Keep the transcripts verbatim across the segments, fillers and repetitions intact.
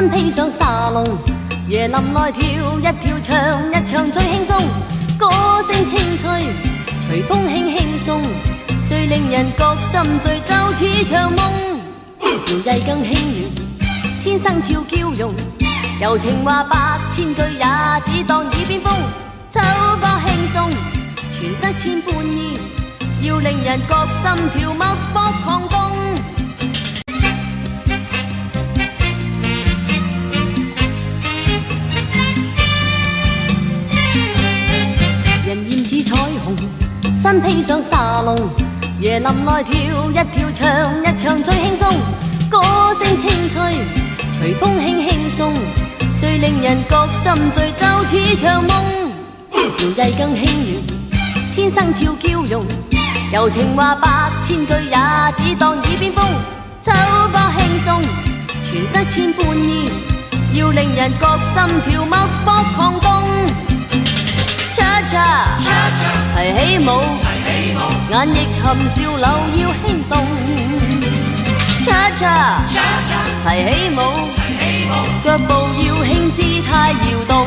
身披上沙龍，椰林內跳一跳唱一唱最輕鬆，歌聲清脆，隨風輕輕送，最令人覺心醉就似場夢。搖曳更輕妙，天生俏嬌容，柔情話百千句也只當耳邊風。秋波輕鬆，傳得千般意，要令人覺心跳脈搏狂動。身披上沙龍，椰林內跳一跳唱一唱最輕鬆，歌聲清脆，隨風輕輕送，最令人覺心醉就似場夢。搖曳更輕妙，天生俏嬌容，柔情話百千句也只當耳邊風。秋波輕鬆，傳得千般意，要令人覺心跳脈搏狂動。Cha cha， 齊起舞，眼亦含笑流要輕動。Cha cha， 齊起舞，腳步要輕，姿態搖動。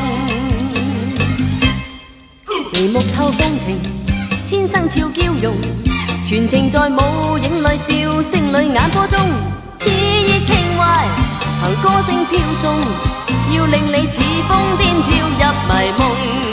眉目透風情，天生俏嬌容，全情在舞影裏笑聲裏眼波中，熾熱情懷憑歌聲飄送，要令你似瘋癲跳入迷夢。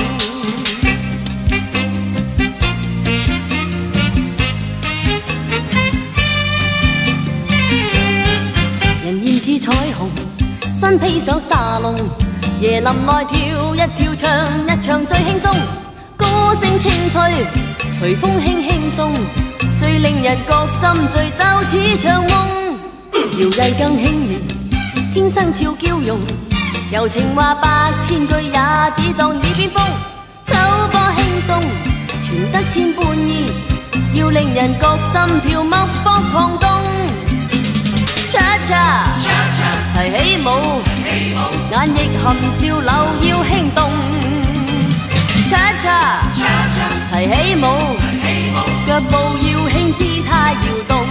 似彩虹，身披上沙龍，椰林內跳一跳唱一唱最輕鬆，歌聲清脆，隨風輕輕送，最令人覺心醉就似場夢。搖曳更輕妙，天生俏嬌容，柔情話百千句也只當耳邊風。秋波輕鬆，傳得千般意，要令人覺心跳脈搏狂動。Cha cha， 齊起舞，眼亦含笑流要輕動。Cha cha， 齊起舞，腳步要輕，姿態搖動。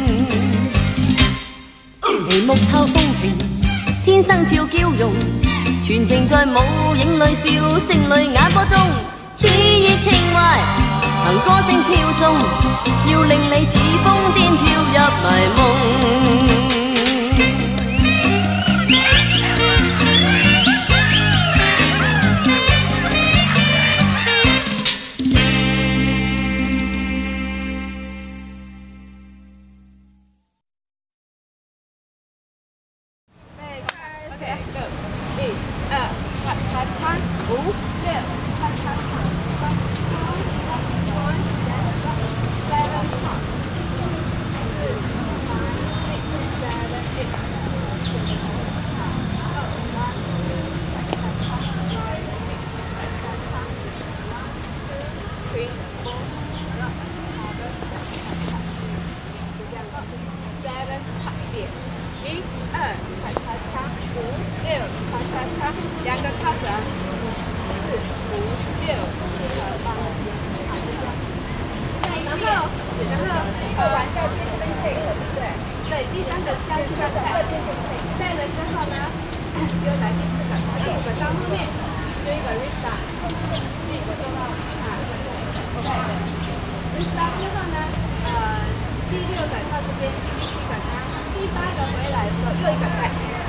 眉目透風情，天生俏嬌容，全情在舞影裏笑聲裏眼波中，熾熱情懷憑歌聲飄送，要令你似瘋癲跳入迷夢。 restart 之后呢，呃，第六个到这边，第七个它，第八个回来的时候又一个开。